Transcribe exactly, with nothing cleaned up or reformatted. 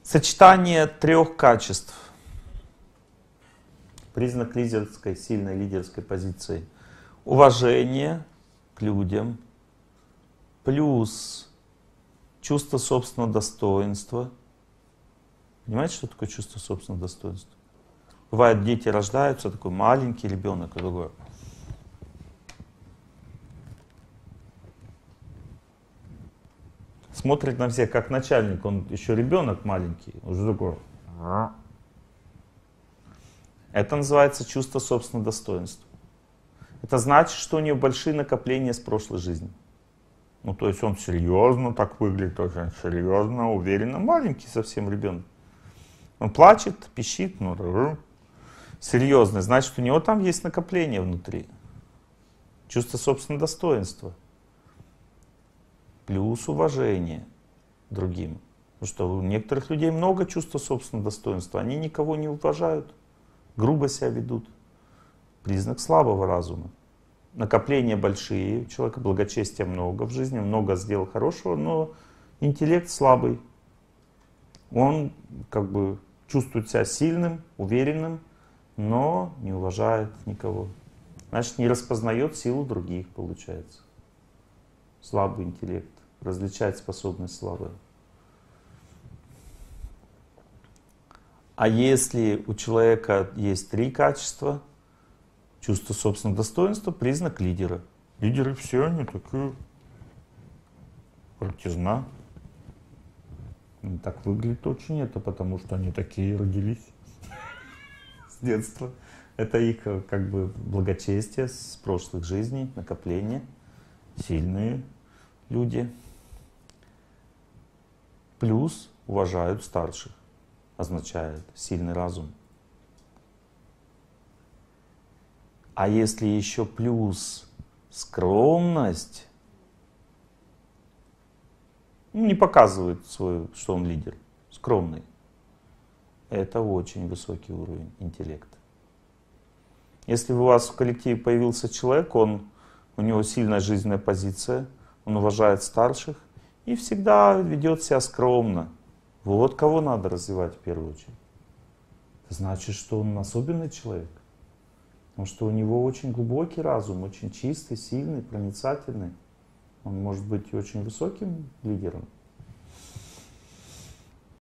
Сочетание трех качеств. Признак лидерской, сильной лидерской позиции. Уважение к людям, плюс чувство собственного достоинства. Понимаете, что такое чувство собственного достоинства? Бывает, дети рождаются, такой маленький ребенок, и такой... Смотрит на всех, как начальник, он еще ребенок маленький, уже такой... Это называется чувство собственного достоинства. Это значит, что у него большие накопления с прошлой жизни. Ну, то есть он серьезно так выглядит, очень серьезно, уверенно. Маленький совсем ребенок. Он плачет, пищит, ну, серьезный. Значит, у него там есть накопление внутри. Чувство собственного достоинства. Плюс уважение к другим. Потому что у некоторых людей много чувства собственного достоинства. Они никого не уважают, грубо себя ведут. Признак слабого разума. Накопления большие, у человека благочестия много в жизни, много сделал хорошего, но интеллект слабый. Он как бы чувствует себя сильным, уверенным, но не уважает никого. Значит, не распознает силу других, получается. Слабый интеллект, различать способность слабая. А если у человека есть три качества, чувство собственного достоинства — признак лидера. Лидеры все они такие крутизна. Так выглядит очень это, потому что они такие родились с детства. Это их как бы благочестие с прошлых жизней, накопление. Сильные люди. Плюс уважают старших. Означает сильный разум. А если еще плюс скромность, ну, не показывает свой, что он лидер, скромный, это очень высокий уровень интеллекта. Если у вас в коллективе появился человек, он, у него сильная жизненная позиция, он уважает старших и всегда ведет себя скромно. Вот кого надо развивать в первую очередь. Это значит, что он особенный человек. Потому что у него очень глубокий разум, очень чистый, сильный, проницательный. Он может быть и очень высоким лидером.